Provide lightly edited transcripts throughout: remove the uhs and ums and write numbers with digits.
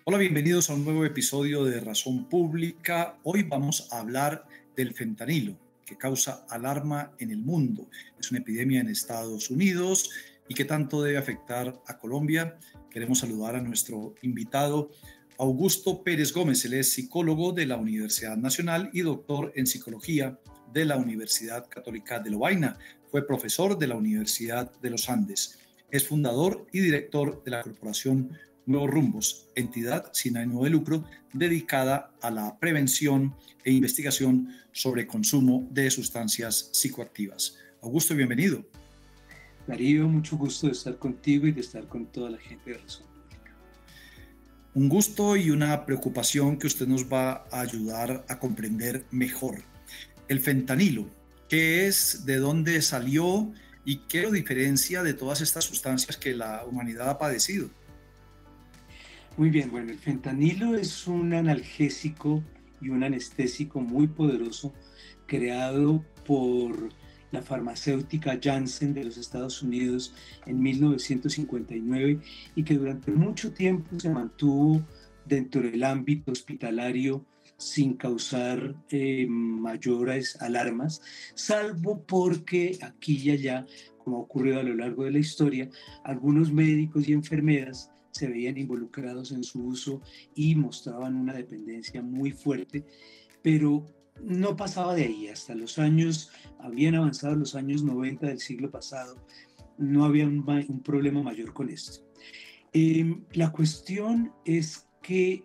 Hola, bienvenidos a un nuevo episodio de Razón Pública. Hoy vamos a hablar del fentanilo, que causa alarma en el mundo. Es una epidemia en Estados Unidos y que tanto debe afectar a Colombia. Queremos saludar a nuestro invitado, Augusto Pérez Gómez. Él es psicólogo de la Universidad Nacional y doctor en psicología de la Universidad Católica de Lovaina. Fue profesor de la Universidad de los Andes. Es fundador y director de la corporación Nuevos Rumbos, entidad sin ánimo de lucro dedicada a la prevención e investigación sobre consumo de sustancias psicoactivas. Augusto, bienvenido. Darío, mucho gusto de estar contigo y de estar con toda la gente de Razón Pública. Un gusto y una preocupación que usted nos va a ayudar a comprender mejor. El fentanilo, ¿qué es? ¿De dónde salió? ¿Y qué lo diferencia de todas estas sustancias que la humanidad ha padecido? Muy bien, bueno, el fentanilo es un analgésico y un anestésico muy poderoso creado por la farmacéutica Janssen de los Estados Unidos en 1959 y que durante mucho tiempo se mantuvo dentro del ámbito hospitalario sin causar mayores alarmas, salvo porque aquí y allá, como ha ocurrido a lo largo de la historia, algunos médicos y enfermeras se veían involucrados en su uso y mostraban una dependencia muy fuerte, pero no pasaba de ahí. Hasta habían avanzado los años 90 del siglo pasado, no había un problema mayor con esto. La cuestión es que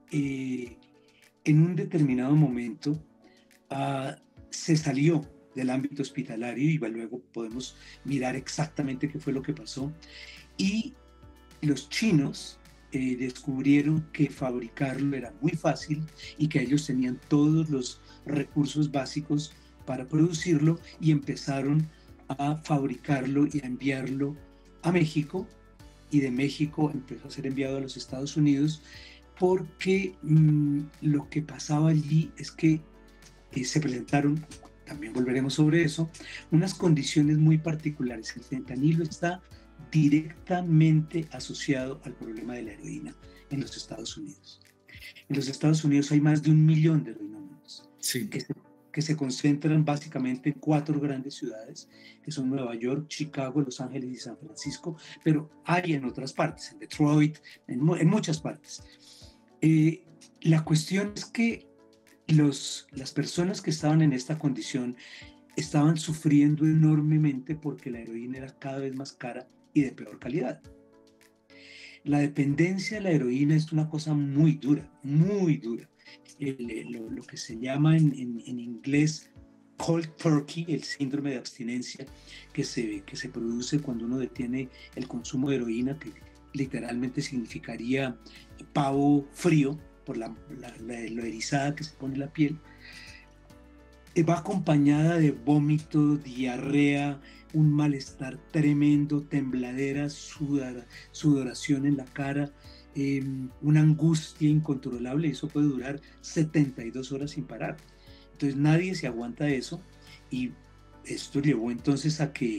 en un determinado momento se salió del ámbito hospitalario y luego podemos mirar exactamente qué fue lo que pasó. Y los chinos descubrieron que fabricarlo era muy fácil y que ellos tenían todos los recursos básicos para producirlo y empezaron a fabricarlo y a enviarlo a México, y de México empezó a ser enviado a los Estados Unidos porque lo que pasaba allí es que se presentaron, también volveremos sobre eso, unas condiciones muy particulares. El fentanilo está directamente asociado al problema de la heroína en los Estados Unidos. En los Estados Unidos hay más de 1 millón de heroinómanos Sí. que se concentran básicamente en 4 grandes ciudades, que son Nueva York, Chicago, Los Ángeles y San Francisco, pero hay en otras partes, en Detroit, en muchas partes. La cuestión es que las personas que estaban en esta condición estaban sufriendo enormemente porque la heroína era cada vez más cara y de peor calidad. La dependencia de la heroína es una cosa muy dura, muy dura. Lo que se llama en inglés cold turkey, el síndrome de abstinencia que se produce cuando uno detiene el consumo de heroína, que literalmente significaría pavo frío por lo erizada que se pone la piel, va acompañada de vómito, diarrea, un malestar tremendo, tembladera, sudoración en la cara, una angustia incontrolable, y eso puede durar 72 horas sin parar. Entonces nadie se aguanta eso, y esto llevó entonces a que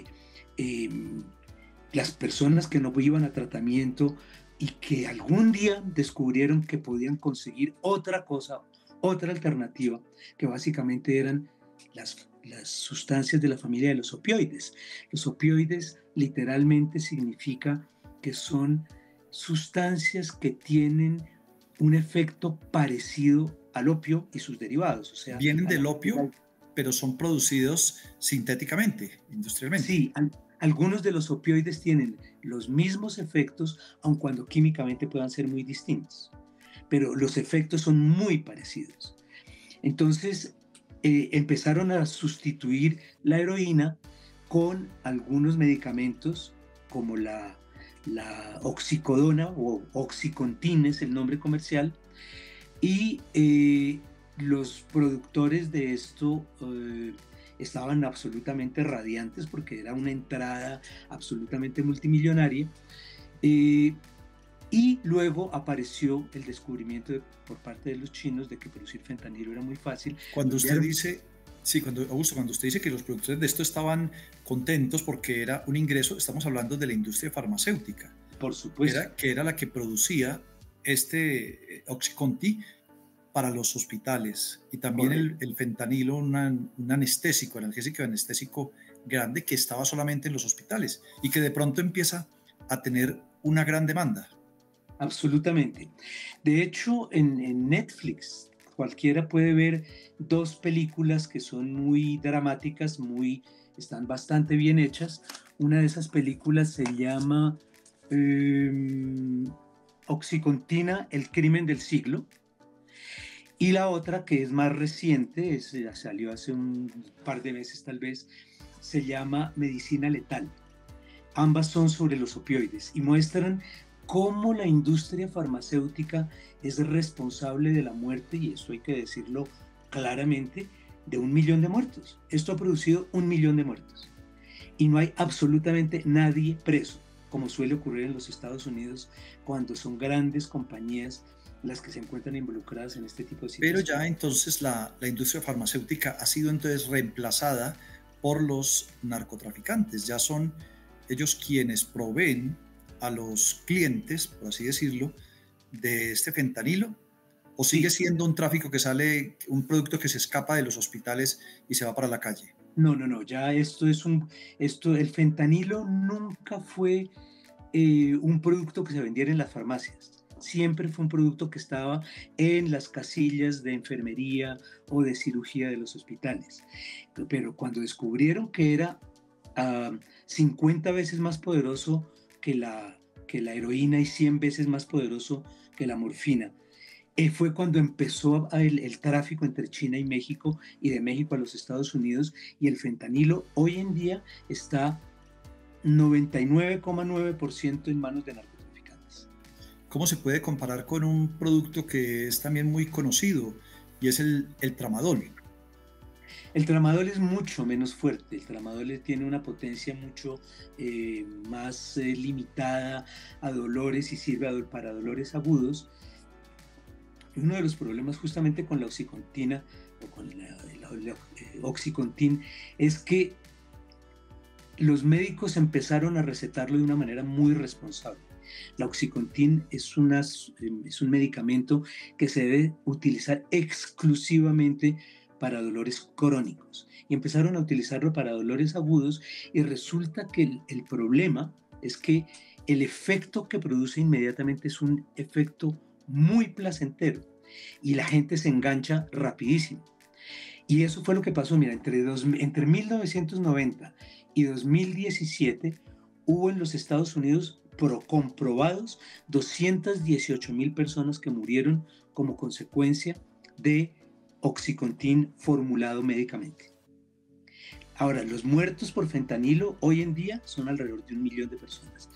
las personas que no iban a tratamiento y que algún día descubrieron que podían conseguir otra cosa, otra alternativa, que básicamente eran las sustancias de la familia de los opioides. Los opioides literalmente significa que son sustancias que tienen un efecto parecido al opio y sus derivados. O sea, vienen del opio, pero son producidos sintéticamente, industrialmente. Sí, algunos de los opioides tienen los mismos efectos, aun cuando químicamente puedan ser muy distintos, pero los efectos son muy parecidos. Entonces, empezaron a sustituir la heroína con algunos medicamentos como la oxicodona o Oxycontin es el nombre comercial, y los productores de esto estaban absolutamente radiantes porque era una entrada absolutamente multimillonaria. Y luego apareció el descubrimiento por parte de los chinos de que producir fentanilo era muy fácil. Cuando usted dice, sí, Augusto, cuando usted dice que los productores de esto estaban contentos porque era un ingreso, estamos hablando de la industria farmacéutica. Por supuesto. Que era la que producía Oxycontin para los hospitales y también el fentanilo, un anestésico, analgésico y anestésico grande que estaba solamente en los hospitales y que de pronto empieza a tener una gran demanda. Absolutamente. De hecho, en Netflix cualquiera puede ver dos películas que son muy dramáticas, están bastante bien hechas. Una de esas películas se llama Oxycontina, el crimen del siglo. Y la otra, que es más reciente, salió hace un par de meses tal vez, se llama Medicina Letal. Ambas son sobre los opioides y muestran cómo la industria farmacéutica es responsable de la muerte, y esto hay que decirlo claramente, de 1 millón de muertos. Esto ha producido 1 millón de muertos. Y no hay absolutamente nadie preso, como suele ocurrir en los Estados Unidos cuando son grandes compañías las que se encuentran involucradas en este tipo de situaciones. Pero ya entonces la industria farmacéutica ha sido entonces reemplazada por los narcotraficantes. Ya son ellos quienes proveen a los clientes, por así decirlo, de este fentanilo. ¿O sigue siendo un tráfico que sale, un producto que se escapa de los hospitales y se va para la calle? No, ya el fentanilo nunca fue un producto que se vendiera en las farmacias. Siempre fue un producto que estaba en las casillas de enfermería o de cirugía de los hospitales. Pero cuando descubrieron que era 50 veces más poderoso que la heroína y 100 veces más poderoso que la morfina, fue cuando empezó el tráfico entre China y México, y de México a los Estados Unidos, y el fentanilo hoy en día está 99,9% en manos de narcotraficantes. ¿Cómo se puede comparar con un producto que es también muy conocido y es el tramadol? El tramadol es mucho menos fuerte. El tramadol tiene una potencia mucho más limitada a dolores y sirve para dolores agudos. Uno de los problemas justamente con la oxicontina o con la Oxycontin es que los médicos empezaron a recetarlo de una manera muy responsable. La Oxycontin es un medicamento que se debe utilizar exclusivamente para dolores crónicos, y empezaron a utilizarlo para dolores agudos, y resulta que el problema es que el efecto que produce inmediatamente es un efecto muy placentero y la gente se engancha rapidísimo. Y eso fue lo que pasó. Mira, entre 1990 y 2017 hubo en los Estados Unidos comprobados 218,000 personas que murieron como consecuencia de Oxycontin formulado médicamente. Ahora, los muertos por fentanilo hoy en día son alrededor de 1 millón de personas.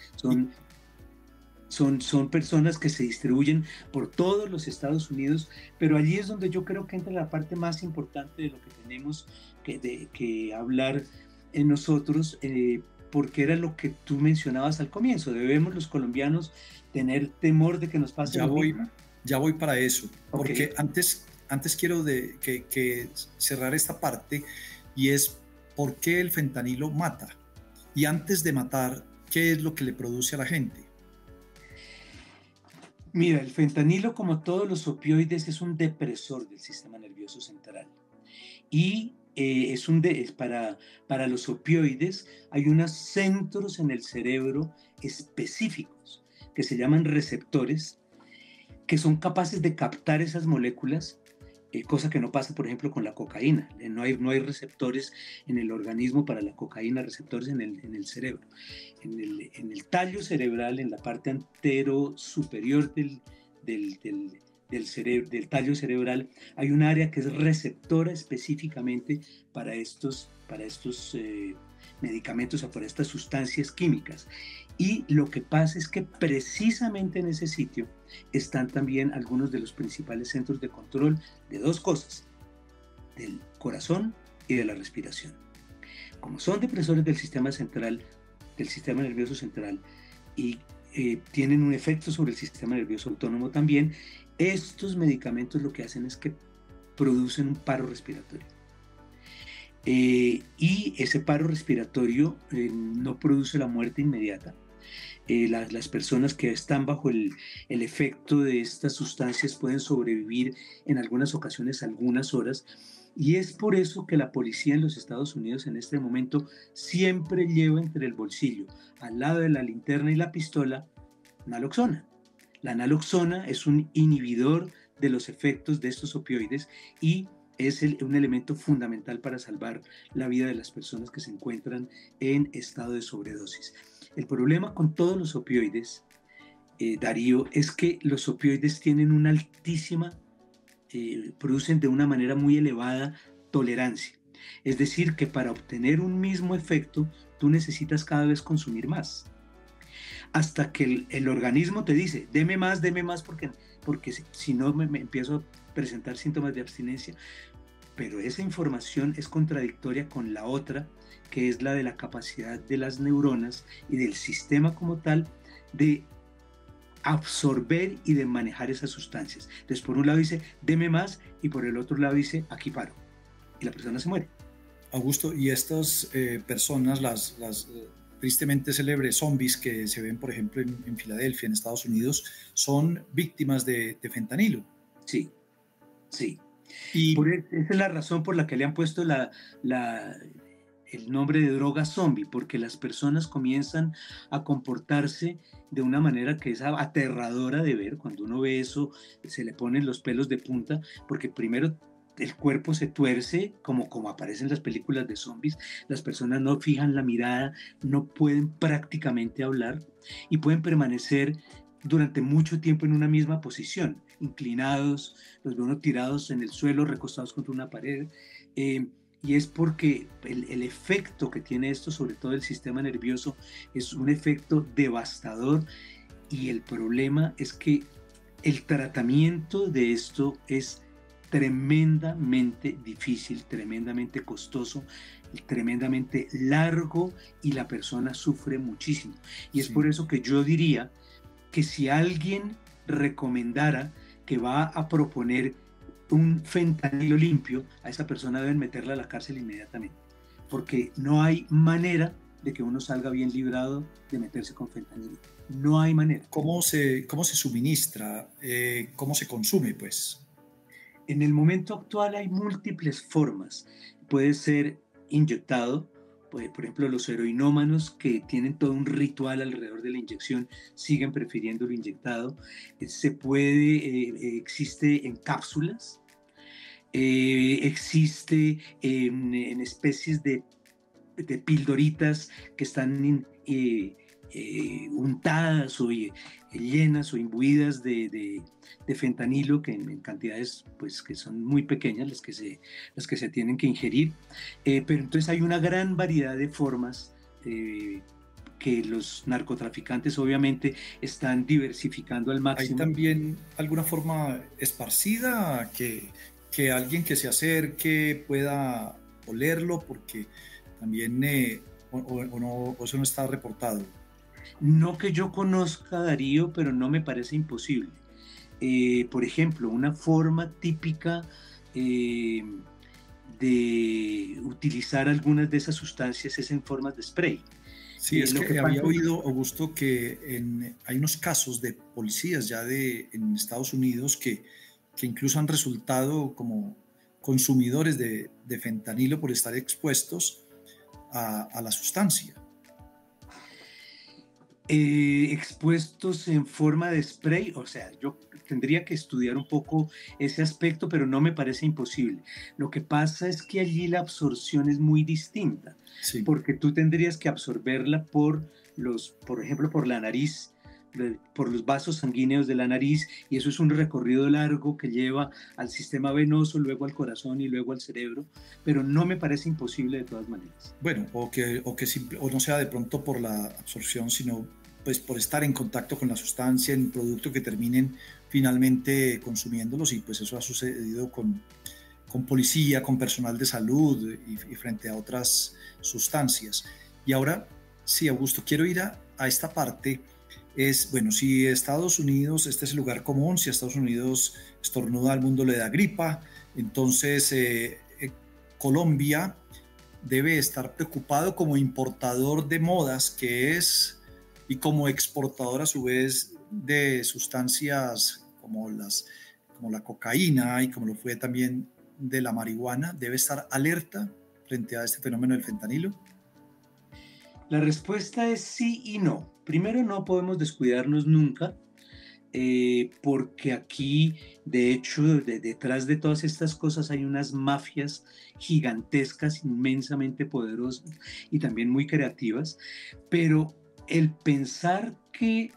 Son personas que se distribuyen por todos los Estados Unidos, pero allí es donde yo creo que entra la parte más importante de lo que tenemos que hablar en nosotros, porque era lo que tú mencionabas al comienzo. ¿Debemos los colombianos tener temor de que nos pase lo mismo? Ya voy para eso, porque antes quiero que cerrar esta parte, y es por qué el fentanilo mata. Y antes de matar, ¿qué es lo que le produce a la gente? Mira, el fentanilo, como todos los opioides, es un depresor del sistema nervioso central. Y para los opioides hay unos centros en el cerebro específicos que se llaman receptores, que son capaces de captar esas moléculas, cosa que no pasa, por ejemplo, con la cocaína. No hay receptores en el organismo para la cocaína, receptores en el cerebro. En el tallo cerebral, en la parte antero superior del tallo cerebral, hay un área que es receptora específicamente para estos medicamentos o para estas sustancias químicas. Y lo que pasa es que precisamente en ese sitio están también algunos de los principales centros de control de dos cosas: del corazón y de la respiración. Como son depresores del sistema central, del sistema nervioso central, y tienen un efecto sobre el sistema nervioso autónomo también, estos medicamentos lo que hacen es que producen un paro respiratorio. Y ese paro respiratorio no produce la muerte inmediata, Las personas que están bajo el efecto de estas sustancias pueden sobrevivir en algunas ocasiones algunas horas. Y es por eso que la policía en los Estados Unidos en este momento siempre lleva entre el bolsillo, al lado de la linterna y la pistola, naloxona. La naloxona es un inhibidor de los efectos de estos opioides y es un elemento fundamental para salvar la vida de las personas que se encuentran en estado de sobredosis. El problema con todos los opioides, Darío, es que los opioides tienen una altísima, producen de una manera muy elevada tolerancia. Es decir, que para obtener un mismo efecto, tú necesitas cada vez consumir más. Hasta que el organismo te dice, deme más, porque si no me empiezo a presentar síntomas de abstinencia. Pero esa información es contradictoria con la otra, que es la de la capacidad de las neuronas y del sistema como tal de absorber y de manejar esas sustancias. Entonces, por un lado dice, deme más, y por el otro lado dice, aquí paro. Y la persona se muere. Augusto, y estas personas, las tristemente célebres zombies que se ven, por ejemplo, en Filadelfia, en Estados Unidos, son víctimas de fentanilo. Sí, sí. Y esa es la razón por la que le han puesto el nombre de droga zombie, porque las personas comienzan a comportarse de una manera que es aterradora de ver. Cuando uno ve eso, se le ponen los pelos de punta, porque primero el cuerpo se tuerce, como aparece en las películas de zombies, las personas no fijan la mirada, no pueden prácticamente hablar y pueden permanecer durante mucho tiempo en una misma posición, inclinados, los ve uno tirados en el suelo, recostados contra una pared, y es porque el efecto que tiene esto, sobre todo el sistema nervioso, es un efecto devastador, y el problema es que el tratamiento de esto es tremendamente difícil, tremendamente costoso, tremendamente largo, y la persona sufre muchísimo. Y es por eso que yo diría que si alguien recomendara que va a proponer un fentanilo limpio, a esa persona deben meterla a la cárcel inmediatamente, porque no hay manera de que uno salga bien librado de meterse con fentanilo. No hay manera. ¿Cómo se suministra? ¿Cómo se consume, pues? En el momento actual hay múltiples formas. Puede ser inyectado. Por ejemplo, los heroinómanos, que tienen todo un ritual alrededor de la inyección, siguen prefiriendo lo inyectado. Existe en cápsulas, existe en especies de pildoritas que están untadas o llenas o imbuidas de fentanilo, que en cantidades pues que son muy pequeñas las que se tienen que ingerir, pero entonces hay una gran variedad de formas que los narcotraficantes obviamente están diversificando al máximo. ¿Hay también alguna forma esparcida que alguien que se acerque pueda olerlo? Porque también o eso no está reportado. No que yo conozca, Darío, pero no me parece imposible. Por ejemplo, una forma típica de utilizar algunas de esas sustancias es en formas de spray. Sí, es que había oído, Augusto, que hay unos casos de policías ya en Estados Unidos que incluso han resultado como consumidores de fentanilo por estar expuestos a la sustancia. Expuestos en forma de spray, o sea, yo tendría que estudiar un poco ese aspecto, pero no me parece imposible. Lo que pasa es que allí la absorción es muy distinta, sí, porque tú tendrías que absorberla por ejemplo, por la nariz, por los vasos sanguíneos de la nariz, y eso es un recorrido largo que lleva al sistema venoso, luego al corazón y luego al cerebro, pero no me parece imposible de todas maneras. Bueno, o no sea de pronto por la absorción, sino pues por estar en contacto con la sustancia, en producto que terminen finalmente consumiéndolos, y pues eso ha sucedido con policía, con personal de salud y frente a otras sustancias. Y ahora, sí, Augusto, quiero ir a esta parte. Bueno, si Estados Unidos, este es el lugar común, si Estados Unidos estornuda, al mundo le da gripa, entonces Colombia debe estar preocupado como importador de modas, que es y como exportador a su vez de sustancias como la cocaína y como lo fue también de la marihuana, debe estar alerta frente a este fenómeno del fentanilo? La respuesta es sí y no. Primero, no podemos descuidarnos nunca, porque aquí, de hecho, detrás de todas estas cosas hay unas mafias gigantescas, inmensamente poderosas y también muy creativas, pero el pensar que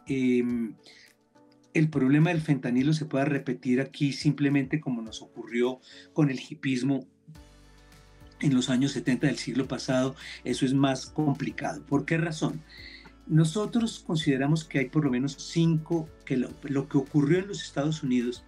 el problema del fentanilo se pueda repetir aquí simplemente como nos ocurrió con el hipismo en los años 70 del siglo pasado, eso es más complicado. ¿Por qué razón? Nosotros consideramos que hay por lo menos cinco, que lo que ocurrió en los Estados Unidos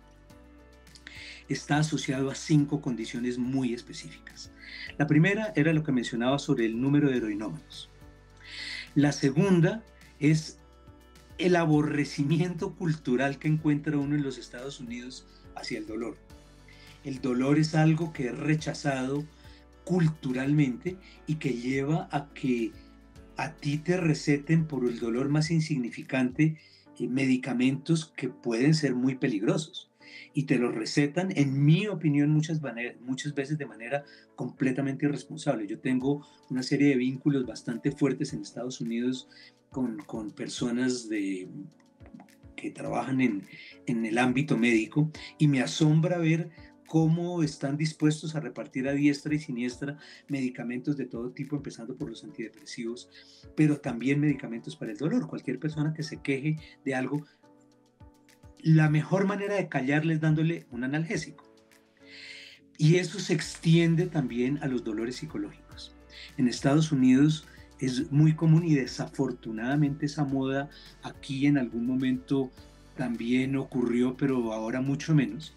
está asociado a cinco condiciones muy específicas. La primera era lo que mencionaba sobre el número de heroinómanos. La segunda es el aborrecimiento cultural que encuentra uno en los Estados Unidos hacia el dolor. El dolor es algo que es rechazado culturalmente y que lleva a que a ti te receten por el dolor más insignificante medicamentos que pueden ser muy peligrosos. Y te los recetan, en mi opinión, muchas veces de manera completamente irresponsable. Yo tengo una serie de vínculos bastante fuertes en Estados Unidos con personas que trabajan en el ámbito médico y me asombra ver cómo están dispuestos a repartir a diestra y siniestra medicamentos de todo tipo, empezando por los antidepresivos, pero también medicamentos para el dolor. Cualquier persona que se queje de algo, la mejor manera de callarle es dándole un analgésico. Y eso se extiende también a los dolores psicológicos. En Estados Unidos es muy común y desafortunadamente esa moda aquí en algún momento también ocurrió, pero ahora mucho menos.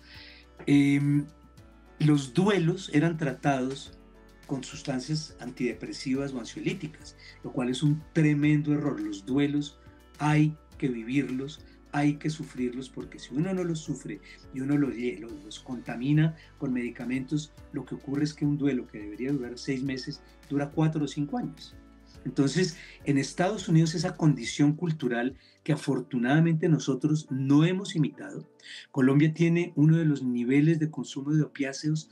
Los duelos eran tratados con sustancias antidepresivas o ansiolíticas, lo cual es un tremendo error. Los duelos hay que vivirlos, hay que sufrirlos, porque si uno no los sufre y uno los contamina con medicamentos, lo que ocurre es que un duelo que debería durar 6 meses dura 4 o 5 años. Entonces, en Estados Unidos esa condición cultural que afortunadamente nosotros no hemos imitado. Colombia tiene uno de los niveles de consumo de opiáceos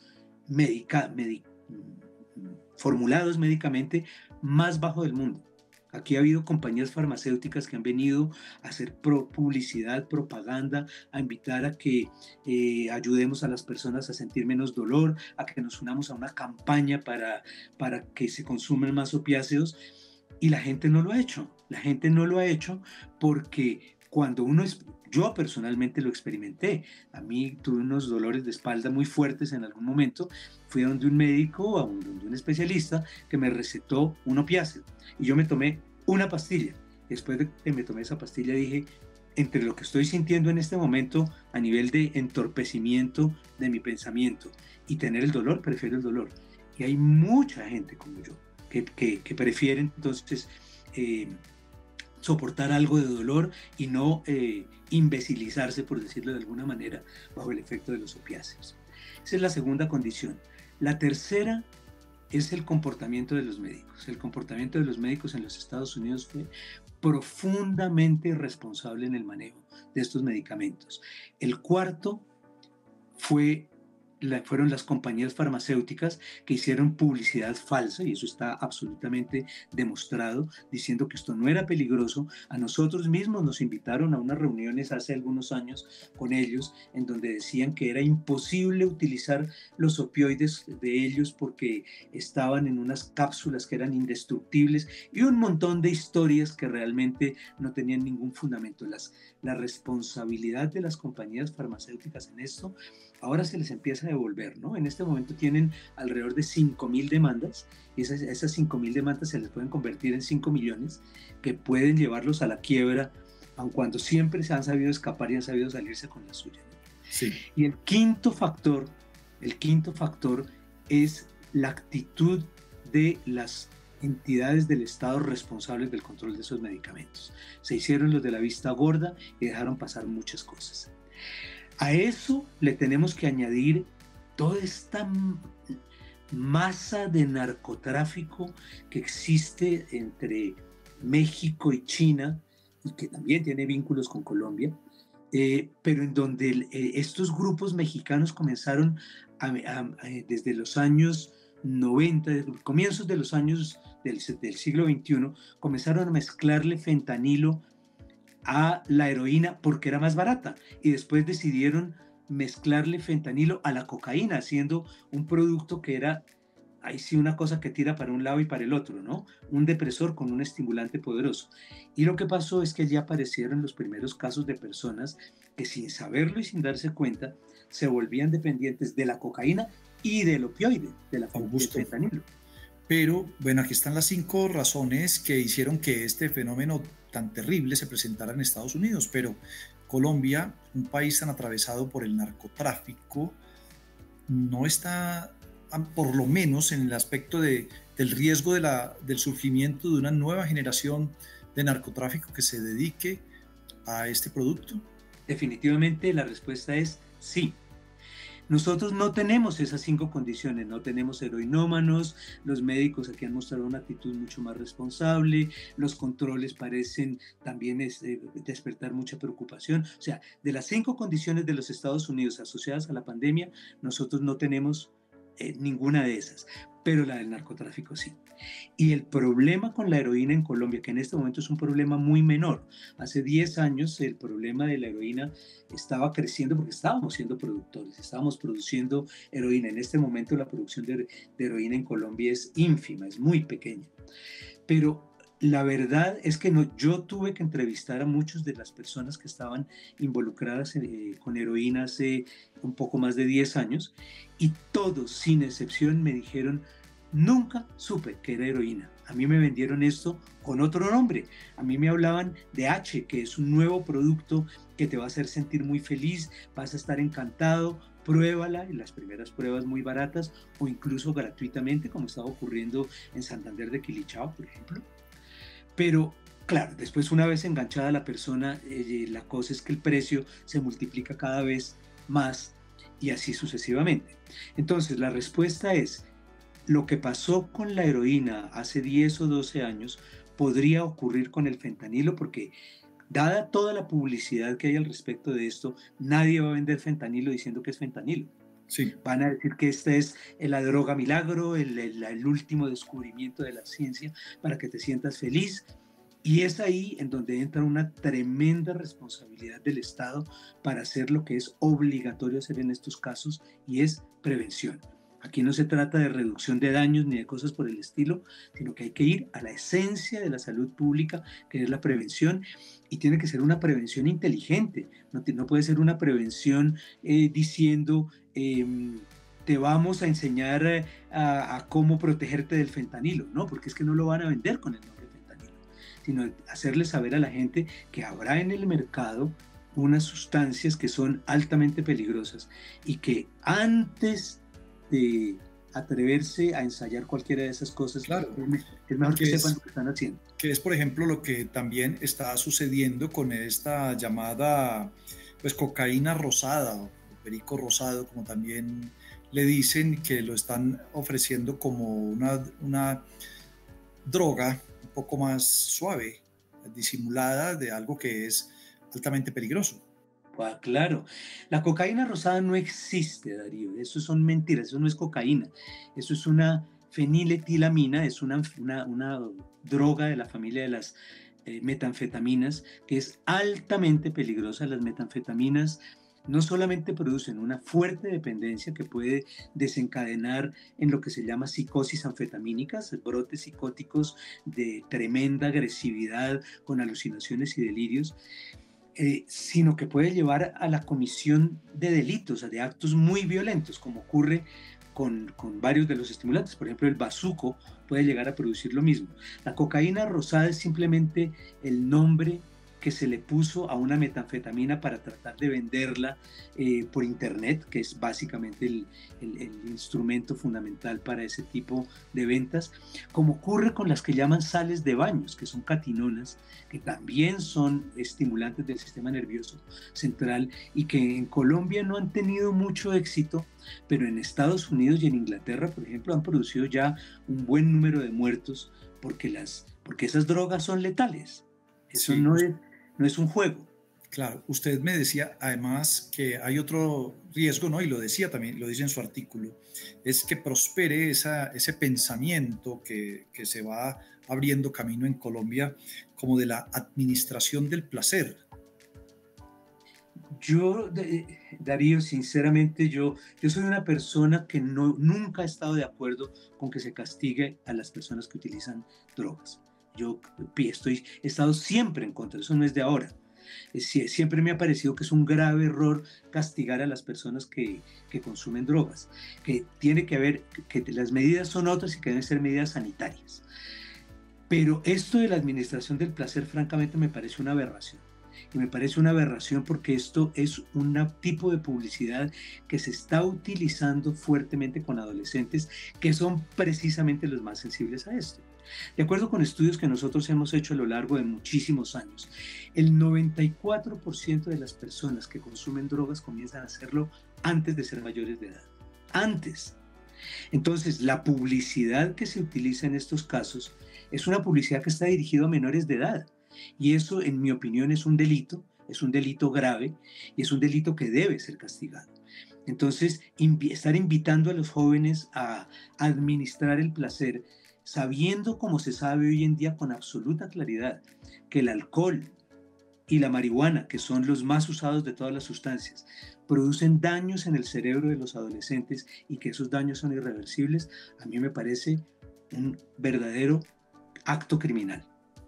formulados médicamente más bajo del mundo. Aquí ha habido compañías farmacéuticas que han venido a hacer publicidad, propaganda, a invitar a que ayudemos a las personas a sentir menos dolor, a que nos unamos a una campaña para que se consuman más opiáceos. Y la gente no lo ha hecho. La gente no lo ha hecho porque cuando uno es... Yo personalmente lo experimenté. A mí tuve unos dolores de espalda muy fuertes en algún momento. Fui a donde un médico, donde un especialista que me recetó un opiáceo. Y yo me tomé una pastilla. Después de que me tomé esa pastilla dije, entre lo que estoy sintiendo en este momento a nivel de entorpecimiento de mi pensamiento y tener el dolor, prefiero el dolor. Y hay mucha gente como yo que prefieren entonces soportar algo de dolor y no imbecilizarse, por decirlo de alguna manera, bajo el efecto de los opiáceos. Esa es la segunda condición. La tercera es el comportamiento de los médicos. El comportamiento de los médicos en los Estados Unidos fue profundamente irresponsable en el manejo de estos medicamentos. El cuarto fueron las compañías farmacéuticas que hicieron publicidad falsa, y eso está absolutamente demostrado, diciendo que esto no era peligroso. A nosotros mismos nos invitaron a unas reuniones hace algunos años con ellos, en donde decían que era imposible utilizar los opioides de ellos porque estaban en unas cápsulas que eran indestructibles, y un montón de historias que realmente no tenían ningún fundamento. La responsabilidad de las compañías farmacéuticas en esto ahora se les empieza a devolver, ¿no? En este momento tienen alrededor de 5.000 demandas, y esas 5.000 demandas se les pueden convertir en 5 millones que pueden llevarlos a la quiebra, aun cuando siempre se han sabido escapar y han sabido salirse con la suya, ¿no? Sí. Y el quinto factor es la actitud de las entidades del Estado responsables del control de esos medicamentos. Se hicieron los de la vista gorda y dejaron pasar muchas cosas. A eso le tenemos que añadir toda esta masa de narcotráfico que existe entre México y China, y que también tiene vínculos con Colombia, pero en donde estos grupos mexicanos comenzaron desde los años 90, desde los comienzos de los años del siglo XXI, comenzaron a mezclarle fentanilo a la heroína porque era más barata y después decidieron mezclarle fentanilo a la cocaína, haciendo un producto que era, ahí sí, una cosa que tira para un lado y para el otro, ¿no? Un depresor con un estimulante poderoso. Y lo que pasó es que ya aparecieron los primeros casos de personas que sin saberlo y sin darse cuenta se volvían dependientes de la cocaína y del opioide, del fentanilo. Pero bueno, aquí están las 5 razones que hicieron que este fenómeno tan terrible se presentara en Estados Unidos, pero Colombia, un país tan atravesado por el narcotráfico, no está, por lo menos en el aspecto del riesgo del surgimiento de una nueva generación de narcotráfico que se dedique a este producto. Definitivamente la respuesta es sí. Nosotros no tenemos esas 5 condiciones, no tenemos heroinómanos, los médicos aquí han mostrado una actitud mucho más responsable, los controles parecen también despertar mucha preocupación. O sea, de las 5 condiciones de los Estados Unidos asociadas a la pandemia, nosotros no tenemos ninguna de esas, pero la del narcotráfico sí. Y el problema con la heroína en Colombia, que en este momento es un problema muy menor, hace 10 años el problema de la heroína estaba creciendo porque estábamos siendo productores, estábamos produciendo heroína. En este momento la producción de heroína en Colombia es ínfima, es muy pequeña. Pero la verdad es que no, yo tuve que entrevistar a muchas de las personas que estaban involucradas con heroína hace un poco más de 10 años y todos, sin excepción, me dijeron: nunca supe que era heroína. A mí me vendieron esto con otro nombre. A mí me hablaban de H, que es un nuevo producto que te va a hacer sentir muy feliz, vas a estar encantado, pruébala, en las primeras pruebas muy baratas o incluso gratuitamente, como estaba ocurriendo en Santander de Quilichao, por ejemplo. Pero claro, después, una vez enganchada la persona, la cosa es que el precio se multiplica cada vez más y así sucesivamente. Entonces, la respuesta es: lo que pasó con la heroína hace 10 o 12 años podría ocurrir con el fentanilo, porque dada toda la publicidad que hay al respecto de esto, nadie va a vender fentanilo diciendo que es fentanilo. Sí. Van a decir que esta es la droga milagro, el último descubrimiento de la ciencia para que te sientas feliz. Y es ahí en donde entra una tremenda responsabilidad del Estado para hacer lo que es obligatorio hacer en estos casos, y es prevención. Aquí no se trata de reducción de daños ni de cosas por el estilo, sino que hay que ir a la esencia de la salud pública, que es la prevención, y tiene que ser una prevención inteligente. No puede ser una prevención diciendo te vamos a enseñar a cómo protegerte del fentanilo, no, porque es que no lo van a vender con el nombre fentanilo, sino hacerle saber a la gente que habrá en el mercado unas sustancias que son altamente peligrosas y que antes de atreverse a ensayar cualquiera de esas cosas, claro, es mejor que sepan lo que están haciendo. Que es, por ejemplo, lo que también está sucediendo con esta llamada pues cocaína rosada o perico rosado, como también le dicen, que lo están ofreciendo como una droga un poco más suave, disimulada de algo que es altamente peligroso. Ah, claro, la cocaína rosada no existe, Darío, eso son mentiras, eso no es cocaína, eso es una feniletilamina, es una droga de la familia de las metanfetaminas, que es altamente peligrosa. Las metanfetaminas no solamente producen una fuerte dependencia que puede desencadenar en lo que se llama psicosis anfetamínicas, brotes psicóticos de tremenda agresividad con alucinaciones y delirios, sino que puede llevar a la comisión de delitos, de actos muy violentos, como ocurre con varios de los estimulantes. Por ejemplo, el bazuco puede llegar a producir lo mismo. La cocaína rosada es simplemente el nombre que se le puso a una metanfetamina para tratar de venderla por internet, que es básicamente el instrumento fundamental para ese tipo de ventas, como ocurre con las que llaman sales de baños, que son catinonas, que también son estimulantes del sistema nervioso central y que en Colombia no han tenido mucho éxito, pero en Estados Unidos y en Inglaterra, por ejemplo, han producido ya un buen número de muertos porque esas drogas son letales. Eso sí. no es un juego. Claro, usted me decía además que hay otro riesgo, ¿no? Y lo decía también, lo dice en su artículo, es que prospere ese pensamiento que se va abriendo camino en Colombia como de la administración del placer. Yo, Darío, sinceramente, yo soy una persona que nunca ha estado de acuerdo con que se castigue a las personas que utilizan drogas. Yo he estado siempre en contra, eso no es de ahora. Siempre me ha parecido que es un grave error castigar a las personas que consumen drogas, que tiene que haber, que las medidas son otras y que deben ser medidas sanitarias. Pero esto de la administración del placer, francamente, me parece una aberración. Y me parece una aberración porque esto es un tipo de publicidad que se está utilizando fuertemente con adolescentes que son precisamente los más sensibles a esto. De acuerdo con estudios que nosotros hemos hecho a lo largo de muchísimos años, el 94% de las personas que consumen drogas comienzan a hacerlo antes de ser mayores de edad. Antes. Entonces, la publicidad que se utiliza en estos casos es una publicidad que está dirigida a menores de edad. Y eso, en mi opinión, es un delito grave y es un delito que debe ser castigado. Entonces, estar invitando a los jóvenes a administrar el placer, sabiendo, como se sabe hoy en día con absoluta claridad, que el alcohol y la marihuana, que son los más usados de todas las sustancias, producen daños en el cerebro de los adolescentes y que esos daños son irreversibles, a mí me parece un verdadero acto criminal.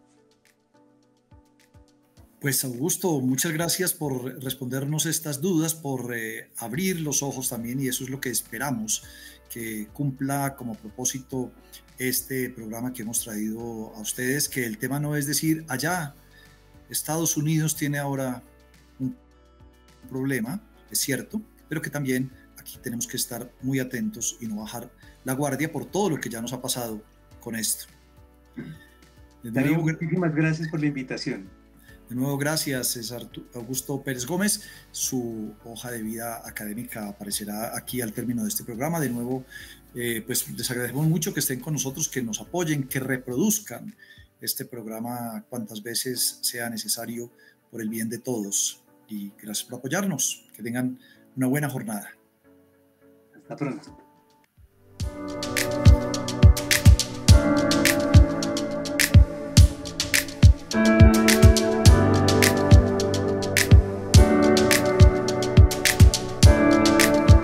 Pues Augusto, muchas gracias por respondernos estas dudas, por abrir los ojos también, y eso es lo que esperamos, que cumpla como propósito este programa que hemos traído a ustedes, que el tema no es decir, allá Estados Unidos tiene ahora un problema, es cierto, pero que también aquí tenemos que estar muy atentos y no bajar la guardia por todo lo que ya nos ha pasado con esto. Darío, muchísimas gracias por la invitación. De nuevo, gracias, César Augusto Pérez Gómez. Su hoja de vida académica aparecerá aquí al término de este programa. De nuevo, pues les agradecemos mucho que estén con nosotros, que nos apoyen, que reproduzcan este programa cuantas veces sea necesario por el bien de todos. Y gracias por apoyarnos. Que tengan una buena jornada. Hasta pronto.